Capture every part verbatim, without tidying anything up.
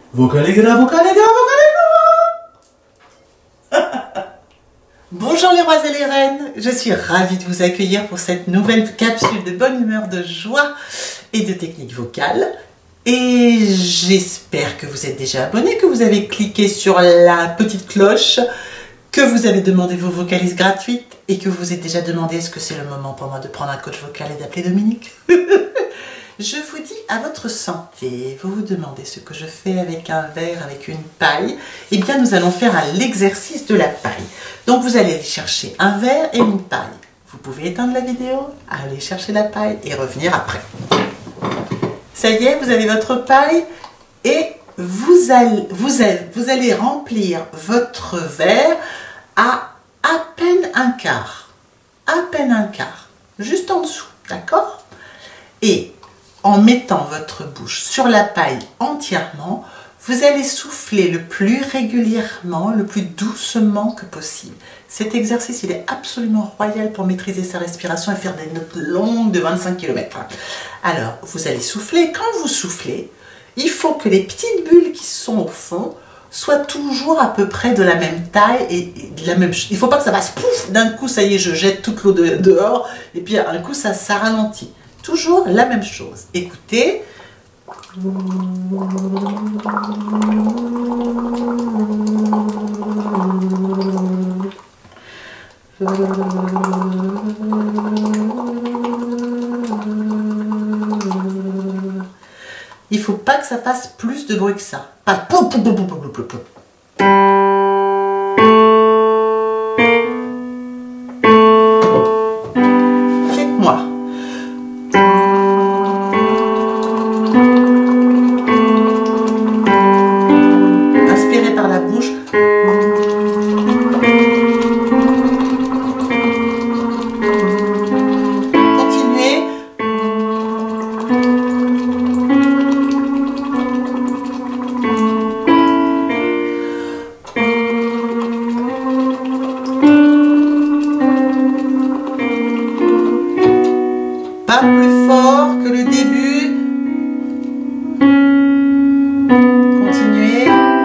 Vocal les gars, vocal les gars, vocal les gars. Bonjour les rois et les reines, je suis ravie de vous accueillir pour cette nouvelle capsule de bonne humeur, de joie et de technique vocale. Et j'espère que vous êtes déjà abonnés, que vous avez cliqué sur la petite cloche, que vous avez demandé vos vocalises gratuites et que vous vous êtes déjà demandé est-ce que c'est le moment pour moi de prendre un coach vocal et d'appeler Dominique. Je vous dis à votre santé. Vous vous demandez ce que je fais avec un verre, avec une paille. Eh bien, nous allons faire l'exercice de la paille. Donc, vous allez aller chercher un verre et une paille. Vous pouvez éteindre la vidéo, aller chercher la paille et revenir après. Ça y est, vous avez votre paille et vous allez, vous allez, vous allez remplir votre verre à à peine un quart. À peine un quart. Juste en dessous, d'accord? Et en mettant votre bouche sur la paille entièrement, vous allez souffler le plus régulièrement, le plus doucement que possible. Cet exercice, il est absolument royal pour maîtriser sa respiration et faire des notes longues de vingt-cinq kilomètres. Alors, vous allez souffler. Quand vous soufflez, il faut que les petites bulles qui sont au fond soient toujours à peu près de la même taille et de la même. Il ne faut pas que ça fasse pouf, d'un coup, ça y est, je jette toute l'eau de, dehors, et puis un coup, ça, ça ralentit. Toujours la même chose. Écoutez. Il ne faut pas que ça fasse plus de bruit que ça. Pas pou, pou, pou, pou, pou, pou, pou. Faites-moi. Inspirez par la bouche. Continuez. Pas plus fort que le début. Continuez.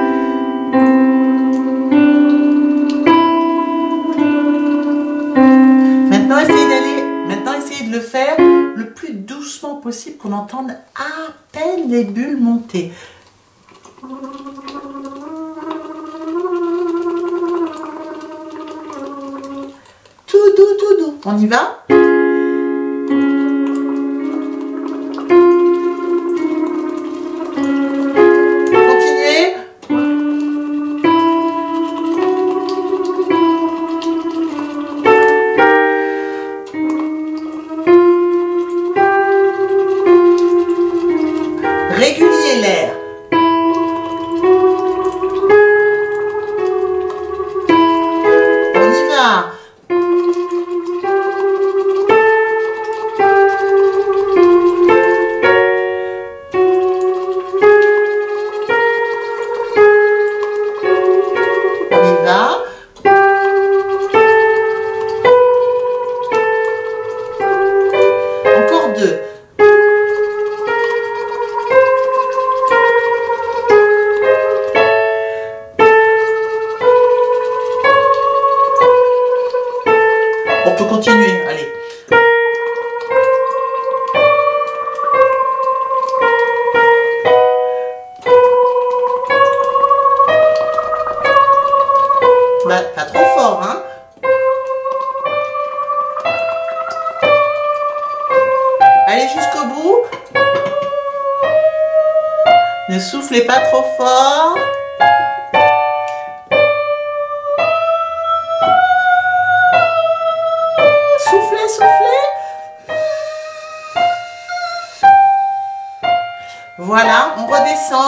Maintenant, essayez d'aller, maintenant, essayez de le faire le plus doucement possible, qu'on entende à peine les bulles monter. Tout doux, tout doux. On y va? Régulier l'air. On y va. On y va. Encore deux. On peut continuer, allez. Bah, pas trop fort, hein. Allez jusqu'au bout. Ne soufflez pas trop fort. Soufflez, soufflez. Voilà, on redescend.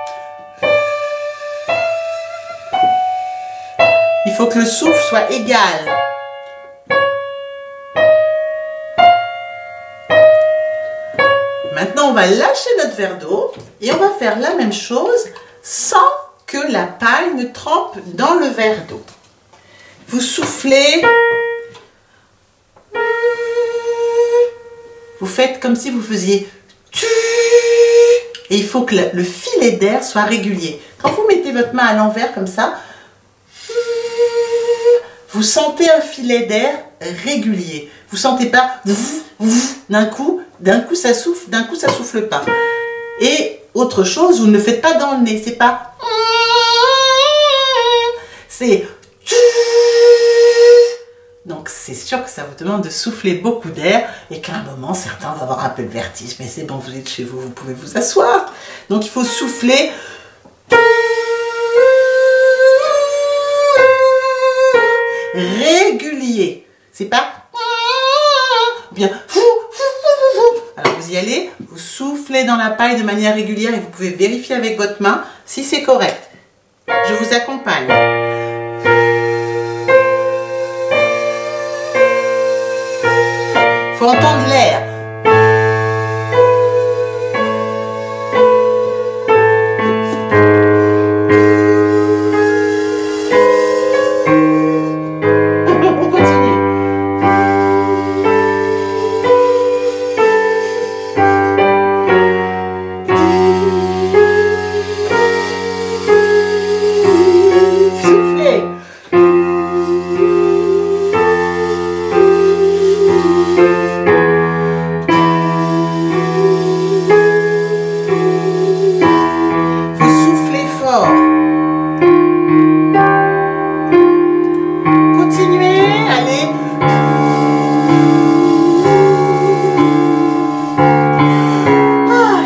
Il faut que le souffle soit égal. Maintenant, on va lâcher notre verre d'eau et on va faire la même chose sans que la paille ne trempe dans le verre d'eau. Vous soufflez. Vous faites comme si vous faisiez tu Et il faut que le, le filet d'air soit régulier. Quand vous mettez votre main à l'envers comme ça, vous sentez un filet d'air régulier. Vous sentez pas d'un coup, d'un coup ça souffle, d'un coup ça souffle pas. Et autre chose, vous ne le faites pas dans le nez, c'est pas... C'est... Donc c'est sûr que ça vous demande de souffler beaucoup d'air et qu'à un moment, certains vont avoir un peu de vertige. Mais c'est bon, vous êtes chez vous, vous pouvez vous asseoir. Donc il faut souffler... régulier. C'est pas... bien... Alors vous y allez, vous soufflez dans la paille de manière régulière et vous pouvez vérifier avec votre main si c'est correct. Je vous accompagne. Faut entendre l'air. On continue. Soufflez. Continuez, allez. Ah.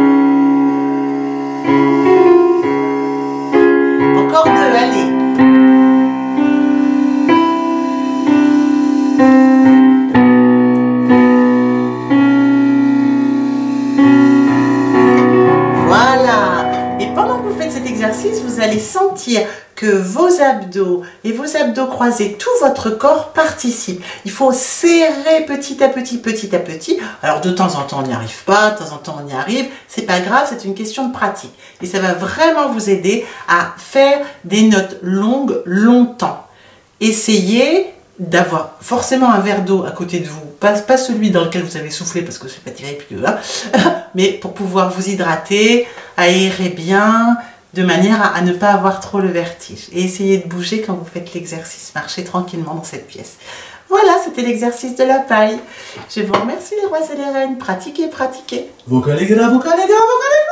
Encore deux, allez. Voilà. Et pendant que vous faites cet exercice, vous allez sentir que vos abdos et vos abdos croisés, tout votre corps participe. Il faut serrer petit à petit, petit à petit. Alors de temps en temps on n'y arrive pas, de temps en temps on y arrive. C'est pas grave, c'est une question de pratique. Et ça va vraiment vous aider à faire des notes longues longtemps. Essayez d'avoir forcément un verre d'eau à côté de vous. Pas, pas celui dans lequel vous avez soufflé parce que c'est pas terrible, hein, mais pour pouvoir vous hydrater, aérer bien, de manière à, à ne pas avoir trop le vertige. Et essayez de bouger quand vous faites l'exercice. Marchez tranquillement dans cette pièce. Voilà, c'était l'exercice de la paille. Je vous remercie les rois et les reines. Pratiquez, pratiquez. Vocale gras, vocale gras, vocale gras.